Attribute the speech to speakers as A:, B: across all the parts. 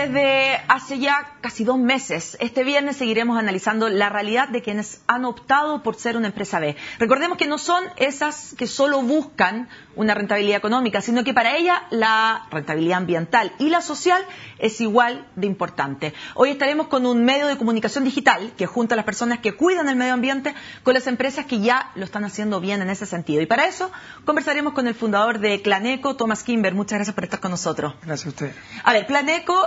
A: desde hace ya casi 2 meses. Este viernes seguiremos analizando la realidad de quienes han optado por ser una empresa B. Recordemos que no son esas que solo buscan una rentabilidad económica, sino que para ellas la rentabilidad ambiental y la social es igual de importante. Hoy estaremos con un medio de comunicación digital que junta a las personas que cuidan el medio ambiente con las empresas que ya lo están haciendo bien en ese sentido. Y para eso conversaremos con el fundador de Claneco, Thomas Kimber. Muchas gracias por estar con nosotros.
B: Gracias a usted.
A: A ver, Claneco,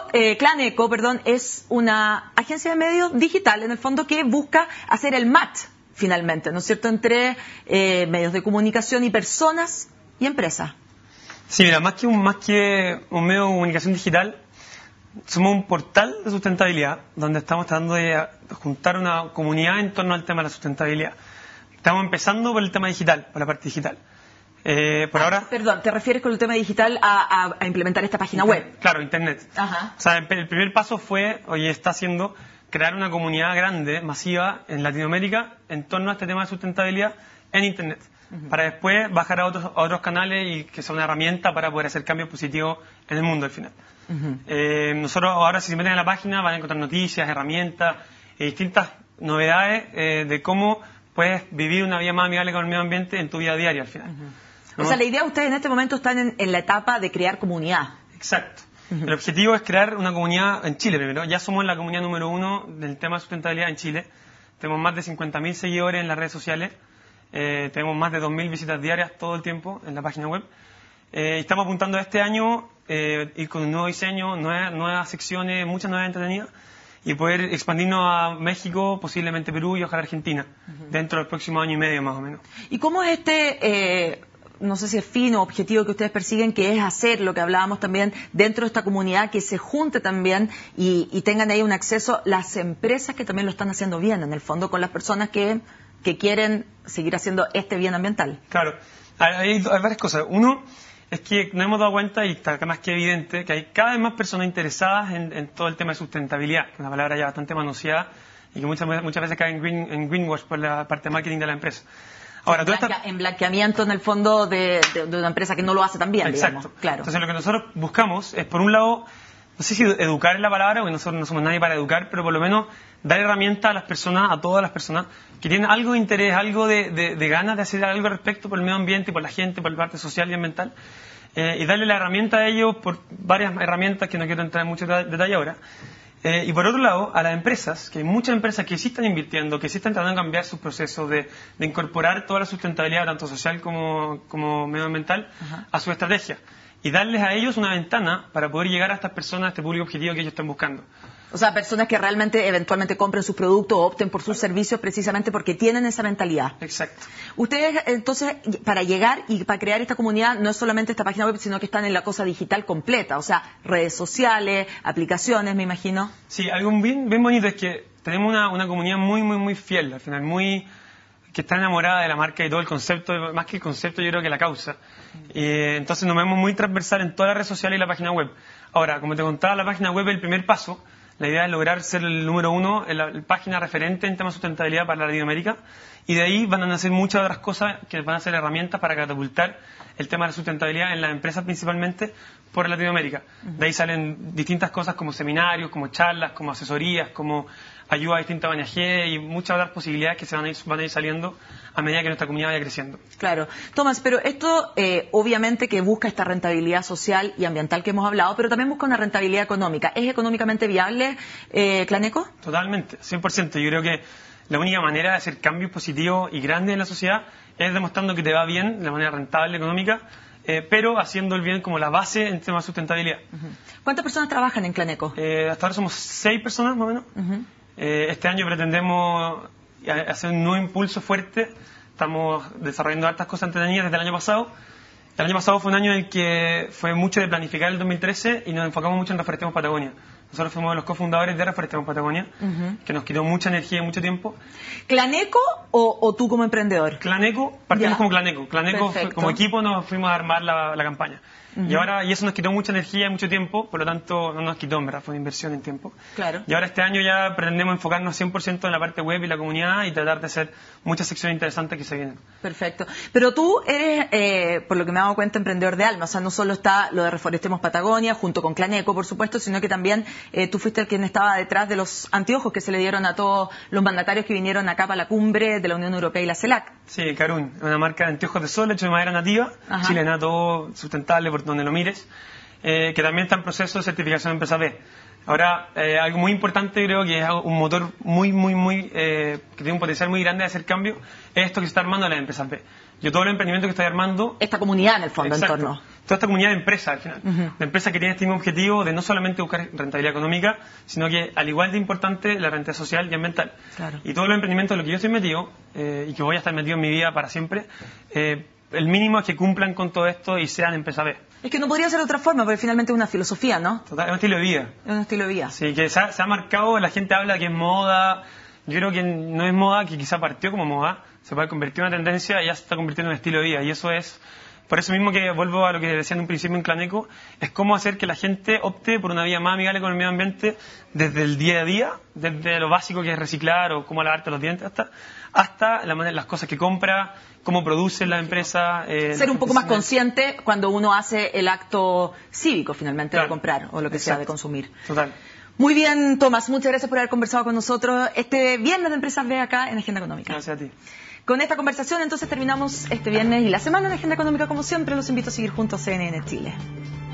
A: es una agencia de medios digital, en el fondo, que busca hacer el match, finalmente, ¿no es cierto?, entre medios de comunicación y personas y empresas.
B: Sí, mira, más que un medio de comunicación digital, somos un portal de sustentabilidad, donde estamos tratando de juntar una comunidad en torno al tema de la sustentabilidad. Estamos empezando por el tema digital, por la parte digital. Ahora...
A: Perdón, ¿te refieres con el tema digital a implementar esta página web?
B: Claro, Internet.
A: Ajá.
B: O sea, el primer paso fue, está haciendo, crear una comunidad grande, masiva, en Latinoamérica, en torno a este tema de sustentabilidad en Internet. Para después bajar a otros canales y que sea una herramienta para poder hacer cambios positivos en el mundo al final. Nosotros ahora, si se meten en la página, van a encontrar noticias, herramientas, distintas novedades de cómo puedes vivir una vida más amigable con el medio ambiente en tu vida diaria al final.
A: O sea, la idea de ustedes en este momento están en la etapa de crear comunidad.
B: Exacto. El objetivo es crear una comunidad en Chile primero. Ya somos la comunidad número 1 del tema de sustentabilidad en Chile. Tenemos más de 50.000 seguidores en las redes sociales. Tenemos más de 2.000 visitas diarias todo el tiempo en la página web. Estamos apuntando a este año ir con un nuevo diseño, nuevas secciones, muchas nuevas entretenidas, y poder expandirnos a México, posiblemente Perú y ojalá Argentina, dentro del próximo año y medio más o menos.
A: ¿Y cómo es no sé si es fin o objetivo que ustedes persiguen, que es hacer lo que hablábamos también dentro de esta comunidad, que se junte también y tengan ahí un acceso las empresas que también lo están haciendo bien, en el fondo, con las personas que quieren seguir haciendo este bien ambiental?
B: Claro, hay varias cosas. Uno es que nos hemos dado cuenta, y está más que evidente, que hay cada vez más personas interesadas en todo el tema de sustentabilidad, que es una palabra ya bastante manoseada y que muchas veces cae en greenwash por la parte de marketing de la empresa. Ahora,
A: en blanqueamiento, en el fondo, de una empresa que no lo hace tan bien.
B: Exacto.
A: Digamos. Claro.
B: Entonces, lo que nosotros buscamos es, por un lado, no sé si educar es la palabra, porque nosotros no somos nadie para educar, pero por lo menos dar herramientas a las personas, a todas las personas que tienen algo de interés, algo de ganas de hacer algo al respecto por el medio ambiente, por la gente, por la parte social y ambiental, y darle la herramienta a ellos por varias herramientas que no quiero entrar en mucho detalle ahora. Y por otro lado, a las empresas, que hay muchas empresas que sí están invirtiendo, que sí están tratando de cambiar sus procesos, de incorporar toda la sustentabilidad, tanto social como medioambiental, a su estrategia. Y darles a ellos una ventana para poder llegar a estas personas, a este público objetivo que ellos están buscando.
A: O sea, personas que realmente eventualmente compren sus productos o opten por sus servicios precisamente porque tienen esa mentalidad.
B: Exacto.
A: Ustedes, entonces, para llegar y para crear esta comunidad, no es solamente esta página web, sino que están en la cosa digital completa, o sea, redes sociales, aplicaciones, me imagino.
B: Sí, algo bien bonito es que tenemos una comunidad muy fiel, al final, que está enamorada de la marca y todo el concepto, más que el concepto, yo creo que la causa. Entonces nos vemos muy transversal en todas las redes sociales y la página web. Ahora, como te contaba, la página web es el primer paso. La idea es lograr ser el número 1, la página referente en temas de sustentabilidad para Latinoamérica, y de ahí van a nacer muchas otras cosas que van a ser herramientas para catapultar el tema de la sustentabilidad en las empresas principalmente por Latinoamérica. De ahí salen distintas cosas como seminarios, como charlas, como asesorías, como ayuda a distintas ONG y muchas otras posibilidades que van a ir saliendo a medida que nuestra comunidad vaya creciendo.
A: Claro. Tomás, pero esto obviamente que busca esta rentabilidad social y ambiental que hemos hablado, pero también busca una rentabilidad económica. ¿Es económicamente viable, Claneco?
B: Totalmente, 100%. Yo creo que la única manera de hacer cambios positivos y grandes en la sociedad es demostrando que te va bien de manera rentable, económica, pero haciendo el bien como la base en temas de sustentabilidad.
A: ¿Cuántas personas trabajan en Claneco?
B: Hasta ahora somos 6 personas más o menos. Este año pretendemos hacer un nuevo impulso fuerte. Estamos desarrollando hartas cosas entretenidas desde el año pasado. El año pasado fue un año en el que fue mucho de planificar el 2013 y nos enfocamos mucho en Reforestemos Patagonia. Nosotros fuimos los cofundadores de Reforestemos Patagonia, que nos quitó mucha energía y mucho tiempo.
A: ¿Claneco o tú como emprendedor?
B: Claneco, partimos como Claneco. Claneco,
A: Perfecto.
B: como equipo nos fuimos a armar la campaña. Y eso nos quitó mucha energía y mucho tiempo, por lo tanto no nos quitó, en verdad, fue una inversión en tiempo.
A: Claro.
B: Y ahora este año ya pretendemos enfocarnos 100% en la parte web y la comunidad y tratar de hacer muchas secciones interesantes que se vienen.
A: Perfecto. Pero tú eres, por lo que me he dado cuenta, emprendedor de alma. O sea, no solo está lo de Reforestemos Patagonia, junto con Claneco, por supuesto, sino que también tú fuiste el quien estaba detrás de los anteojos que se le dieron a todos los mandatarios que vinieron acá para la cumbre de la Unión Europea y la CELAC.
B: Sí, Carun, una marca de anteojos de sol hecho de madera nativa, chilena, todo sustentable por donde lo mires, que también está en proceso de certificación de empresa B. Ahora, algo muy importante, creo que es un motor que tiene un potencial muy grande de hacer cambio, es esto que se está armando en las empresas B. Yo todo el emprendimiento que estoy armando...
A: Esta comunidad, en el fondo,
B: exacto,
A: en torno.
B: Toda esta comunidad de empresas, al final. De empresas que tienen este mismo objetivo de no solamente buscar rentabilidad económica, sino que, al igual de importante, la rentabilidad social y ambiental.
A: Claro.
B: Y todos los emprendimientos en los que yo estoy metido, y que voy a estar metido en mi vida para siempre, el mínimo es que cumplan con todo esto y sean empresa B.
A: Es que no podría ser de otra forma, porque finalmente es una filosofía, ¿no?
B: Total, es un estilo de vida.
A: Es un estilo de vida.
B: Sí, que se ha marcado, la gente habla que es moda. Yo creo que no es moda, que quizá partió como moda, se puede convertir en una tendencia y ya se está convirtiendo en un estilo de vida. Y eso es, por eso mismo que vuelvo a lo que decía en un principio en Claneco, es cómo hacer que la gente opte por una vida más amigable con el medio ambiente desde el día a día, desde lo básico que es reciclar o cómo lavarte los dientes, hasta las cosas que compra, cómo produce la empresa.
A: Ser un poco más consciente cuando uno hace el acto cívico, finalmente, claro, de comprar o lo que sea, de consumir.
B: Total.
A: Muy bien, Tomás, muchas gracias por haber conversado con nosotros este viernes de Empresas B acá en Agenda Económica.
B: Gracias a ti.
A: Con esta conversación entonces terminamos este viernes y la semana en Agenda Económica. Como siempre, los invito a seguir juntos a CNN Chile.